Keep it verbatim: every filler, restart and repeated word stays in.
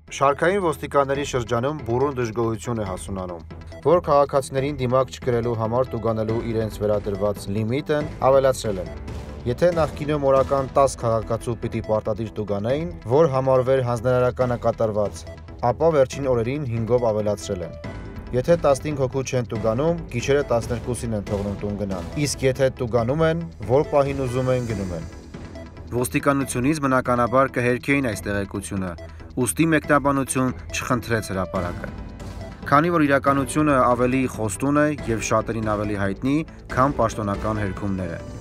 Շարքային ոստիկանների շրջանում բուրըն դժգոհություն է հասունանում, որ քաղաքացիներին դիմակ չկրելու համար տուգանելու իրենց վերադրված լիմիտն ավելացրել են։ Եթե նախկինում օրական տասը քաղաքացու պիտի պարտադիր տուգանեին, որ համարվեր հանձնարարականը կատարված, ապա վերջին օրերին հինգով ավելացրել են։ Եթե տասնհինգ հոգու չեն տուգանում, գիշերը տասներկուսին են թողնում տուն գնան, իսկ եթե տուգանում են, որ պահին ուզում են գնում են։ Ոստիկանությունից բնականաբար կհերքեին այս տեղեկությունը, ուստի մեկնաբանություն չխնդրեց հրապարակը։ Քանի որ իրականությունը ավելի խոստուն է և շատերին ավելի հայտնի, քան պաշտոնական հերքումները։